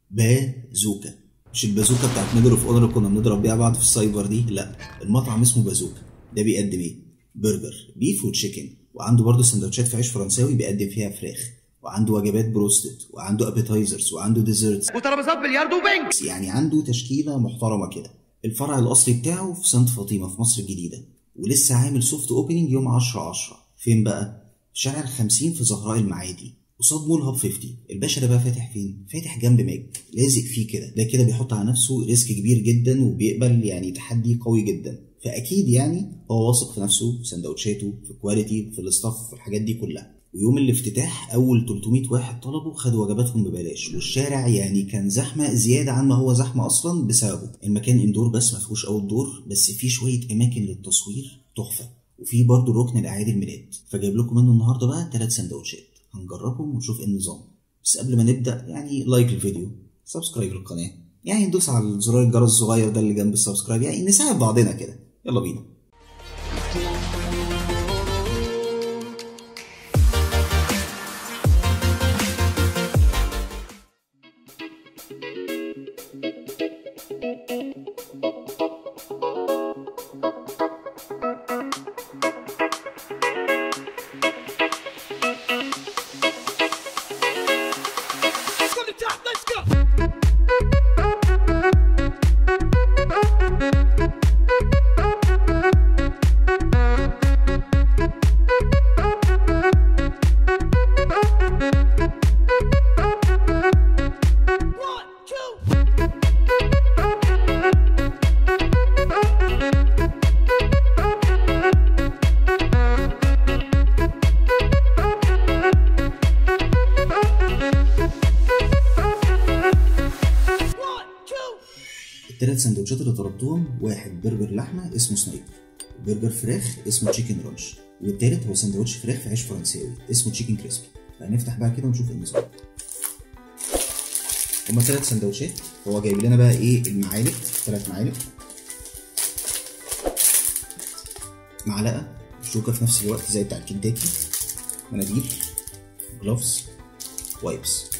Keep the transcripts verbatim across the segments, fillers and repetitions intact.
بازوكا، مش البازوكا بتاعت ميدل اوف اونر اللي كنا بنضرب بيها بعض في السايبر دي، لا، المطعم اسمه بازوكا. ده بيقدم ايه؟ برجر بيف وتشيكن، وعنده برضه سندوتشات في عيش فرنساوي بيقدم فيها فراخ، وعنده وجبات بروستد، وعنده ابيتايزرز، وعنده ديزرتس، وترابيزات بلياردو وبنج. يعني عنده تشكيله محترمه كده. الفرع الاصلي بتاعه في سانت فاطمه في مصر الجديده، ولسه عامل سوفت اوبننج يوم عشرة عشرة. فين بقى؟ في شارع الخمسين في زهراء المعادي قصاد مول هاب خمسين. الباشا ده بقى فاتح فين؟ فاتح جنب ماك، لازق فيه كده. ده كده بيحط على نفسه ريسك كبير جدا، وبيقبل يعني تحدي قوي جدا، فاكيد يعني هو واثق في نفسه، في سندوتشاته، في الكواليتي، في الاستاف، في الحاجات دي كلها. ويوم الافتتاح اول تلتمية واحد طلبوا خدوا وجباتهم ببلاش، والشارع يعني كان زحمه زياده عن ما هو زحمه اصلا بسببه. المكان اندور بس ما فيهوش اوت دور، بس فيه شويه اماكن للتصوير تحفه، وفي برضه ركن لاعياد الميلاد. فجايب لكم منه النهارده بقى ثلاث سندوتشات هنجربهم ونشوف ايه النظام. بس قبل ما نبدا يعني لايك الفيديو، سبسكرايب للقناه، يعني ندوس على زرار الجرس الصغير ده اللي جنب السبسكرايب، يعني نساعد بعضنا كده. يلا بينا. التلات سندوتشات اللي طلبتهم، واحد برجر لحمه اسمه سنايبر، برجر فراخ اسمه تشيكن رانش، والتالت هو سندوتش فراخ في عيش فرنساوي اسمه تشيكن كريسبي. فهنفتح بقى كده ونشوف النظام. هما تلات سندوتشات، هو جايب لنا بقى ايه المعالق، تلات معالق، معلقه وشوكه في نفس الوقت زي بتاع الكنتاكي، مناديل، جلوفز، وايبس.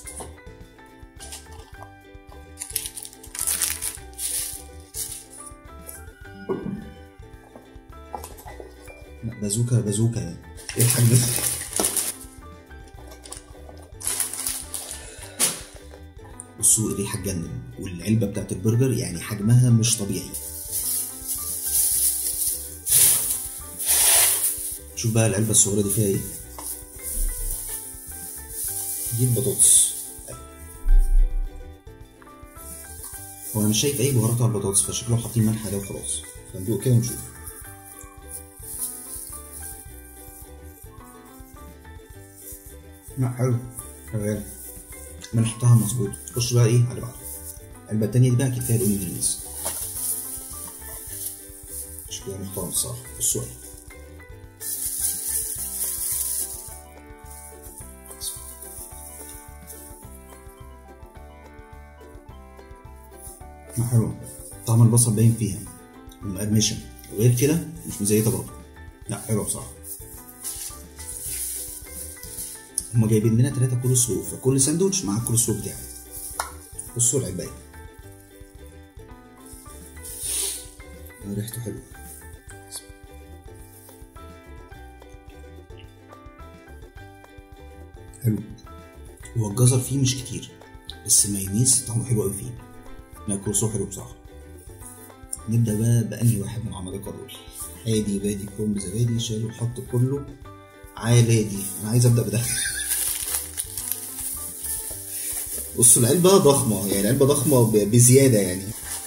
بازوكا بازوكا يعني ايه الحجم ده؟ بصوا الريحه تجنن، والعلبه بتاعت البرجر يعني حجمها مش طبيعي. شوف بقى العلبه الصغيره دي فيها ايه. دي البطاطس. هو انا مش شايف اي بهارات على البطاطس، فشكلهم حاطين ملح عليها وخلاص. فندوق كده ونشوف. لا حلو، شغال، ملحتها مظبوط. خش بقى ايه على بعض. العلبه التانيه دي بقى اكيد فيها الاونيون رينجز، شكلها محترم الصراحه. بصوا ايه، حلو، طعم البصل باين فيها ومقرمشه، وغير كده مش مزيته برضه. لا حلوه بصراحه. هما جايبين لنا تلاتة كول سلو، فكل ساندوتش مع الكول سلو بتاعه. بصوا العلبايه ريحته حلوه. حلو، هو الجزر فيه مش كتير، بس المايونيز طعمه حلو قوي فيه. لا الكول سلو حلو بصراحه. نبدا بقى بأنهي واحد من العمالقه دول؟ عادي بادي كرومب زبادي شال وحط كله عادي. انا عايز ابدا بده. بصوا العلبة ضخمة، يعني العلبة ضخمة بزيادة يعني.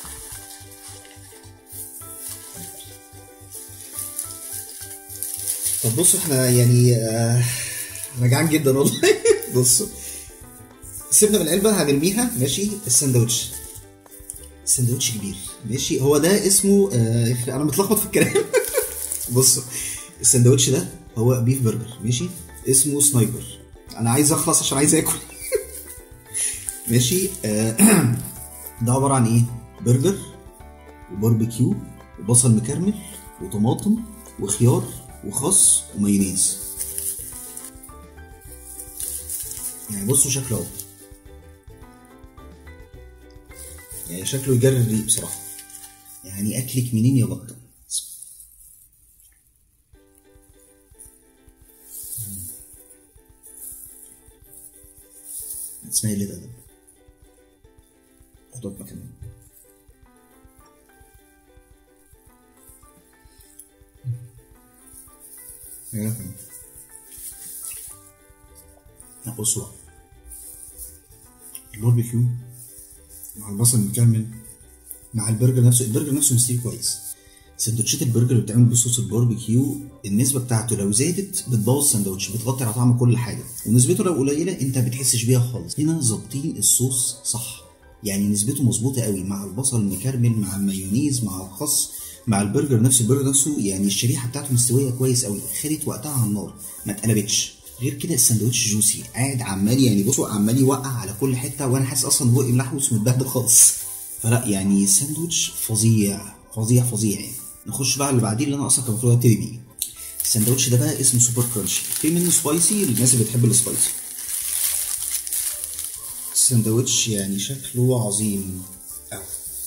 طب بصوا احنا يعني آه انا جعان جدا والله. بصوا سيبنا من العلبة هنرميها ماشي. الساندوتش الساندوتش كبير ماشي، هو ده اسمه آه انا متلخبط في الكلام. بصوا الساندوتش ده هو بيف برجر ماشي، اسمه سنايبر. انا عايز اخلص عشان عايز اكل. ماشي. آه ده عبارة عن ايه؟ برجر وباربيكيو وبصل مكرمل وطماطم وخيار وخس ومايونيز. يعني بصوا شكله اهو. يعني شكله يجري الريق بصراحه. يعني اكلك منين يا بطه. اسمها ايه ده ده خطوط مكان. لا بصوا الباربيكيو مع البصل المكرمل مع البرجر نفسه. البرجر نفسه مستوي كويس. سندوتشات البرجر اللي بتعمل بصوص الباربيكيو النسبه بتاعته لو زادت بتبوظ السندوتش، بتغطي على طعم كل حاجه، ونسبته لو قليله انت بتحسش بيها خالص. هنا ظابطين الصوص صح، يعني نسبته مظبوطه قوي مع البصل المكرمل مع المايونيز مع الخس مع البرجر نفسه. البرجر نفسه يعني الشريحه بتاعته مستويه كويس قوي، خدت وقتها على النار ما اتقلبتش. غير كده السندوتش جوسي قاعد عمال يعني بصوا عمال يوقع على كل حته، وانا حاسس اصلا بقي ملحوس ومتبهدل خالص. فلا يعني ساندوتش فظيع فظيع فظيع يعني. نخش بقى اللي بعديه اللي انا اصلا كان المفروض ابتدي بيه. الساندوتش ده بقى اسمه سوبر كرانشي، في منه سبايسي للناس اللي بتحب السبايسي. الساندوتش يعني شكله عظيم أوي،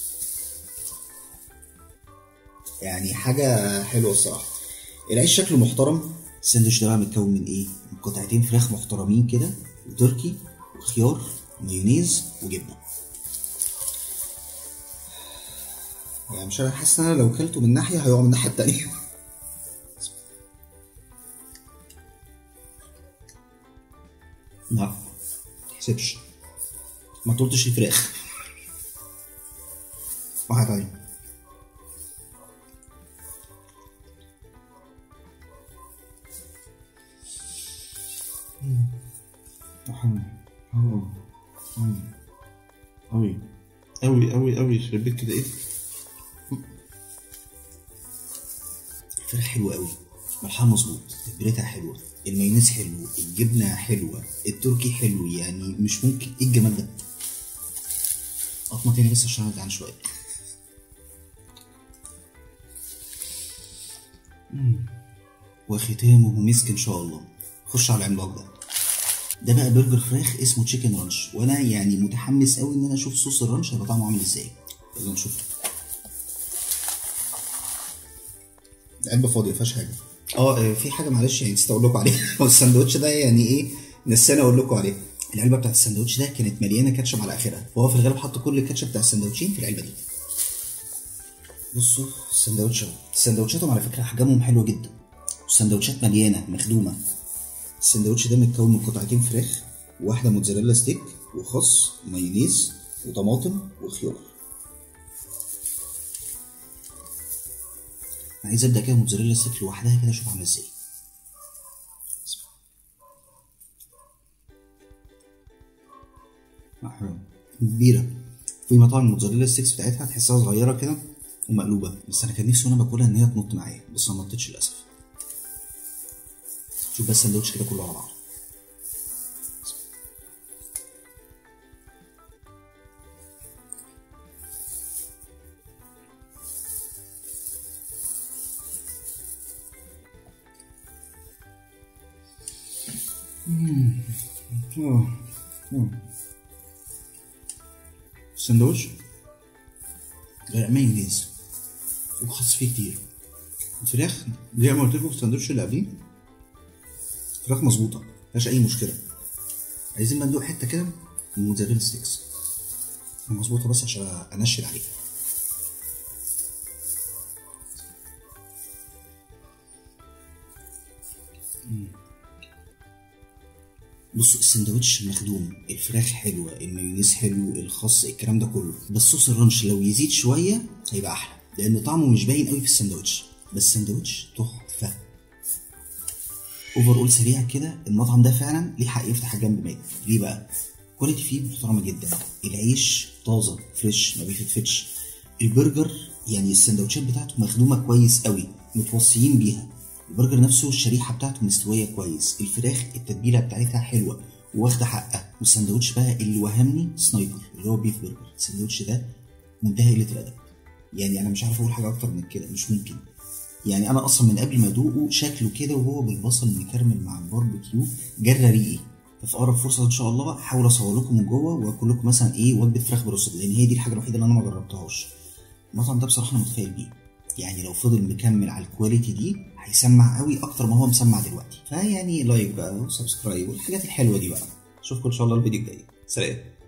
يعني حاجه حلوه الصراحه. العيش شكله محترم. الساندوتش ده بقى متكون من ايه؟ من قطعتين فراخ محترمين كده وتركي وخيار ومايونيز وجبنه. يعني مش انا حاسس ان انا لو كلته من ناحيه هيقع من الناحيه التانيه. لا متحسبش، ما طولتش الفراخ. واحد تاني. أوي أوي أوي أوي يخرب بيت كده إيه. الفراخ حلوة أوي، ملحها مظبوط، تتبيلتها حلوة، المايونيز حلو، الجبنة حلوة، التركي حلو، يعني مش ممكن. إيه الجمال ده؟ قطمة تاني بس عشان أنا جعان شوية. وختامه مسك إن شاء الله. خش على العملاق ده. ده بقى برجر فراخ اسمه تشيكن رانش، وانا يعني متحمس قوي ان انا اشوف صوص الرانش هيبقى طعمه عامل ازاي. يلا نشوف. العلبه فاضيه مفيهاش حاجه. اه في حاجه معلش يعني نسيت اقول لكم عليها. هو الساندوتش ده يعني ايه نسينا اقول لكم عليه. العلبه بتاعت الساندوتش ده كانت مليانه كاتشب على اخرها، وهو في الغالب حط كل الكاتشب بتاع الساندوتشين في العلبه دي. بصوا الساندوتش، الساندوتشاتهم على فكره احجامهم حلوه جدا، والساندوتشات مليانه مخدومه. الساندوتش ده متكون من قطعتين فراخ، واحدة موتزاريلا ستيك وخس ومايونيز وطماطم وخيار. أنا عايز أبدأ كده موتزاريلا ستيك لوحدها كده أشوف عاملة إزاي. كبيرة. في مطاعم الموتزاريلا ستيكس بتاعتها تحسها صغيرة كده ومقلوبة، بس أنا كان نفسي وأنا باكلها إن هي تنط معايا، بس ما نطتش للأسف. شوف بس الساندوتش كده كله على بعض. الساندوتش غير مايونيز وخس فيه كتير. الفراخ زي ما قلت لكم في الساندوتش اللي قبليه فراخ مظبوطه مفيهاش اي مشكله. عايزين بقى ندوق حته كده من الموتزاريلا ستيكس مظبوطه بس عشان انشل عليها. بصوا السندوتش مخدوم، الفراخ حلوه، المايونيز حلو، الخس، الكلام ده كله، بس صوص الرانش لو يزيد شويه هيبقى احلى لان طعمه مش باين قوي في السندوتش، بس السندوتش تحفه. اوفر اول سريع كده، المطعم ده فعلا ليه حق يفتح جنب ماك. ليه بقى؟ كواليتي فيه محترمه جدا، العيش طازه فريش ما بيفتفتش، البرجر يعني السندوتشات بتاعته مخدومه كويس قوي متوصيين بيها، البرجر نفسه الشريحه بتاعته مستويه كويس، الفراخ التتبيله بتاعتها حلوه واخده حقها، والسندوتش بقى اللي وهمني سنايبر اللي هو بيف برجر. السندوتش ده منتهى قله الادب، يعني انا مش عارف اقول حاجه اكتر من كده، مش ممكن. يعني انا اصلا من قبل ما ادوقه شكله كده وهو بالبصل المكرمل مع الباربيكيو جرى ريقي، ففي اقرب فرصه ان شاء الله هحاول اصور لكم من جوه واكل لكم مثلا ايه وجبه فراخ بروستد، لان هي دي الحاجه الوحيده اللي انا ما جربتهاش. المطعم ده بصراحه انا متخيل بيه، يعني لو فضل مكمل على الكواليتي دي هيسمع قوي اكتر ما هو مسمع دلوقتي. فيعني لايك بقى وسبسكرايب والحاجات الحلوه دي بقى. اشوفكم ان شاء الله الفيديو الجاي. سلام.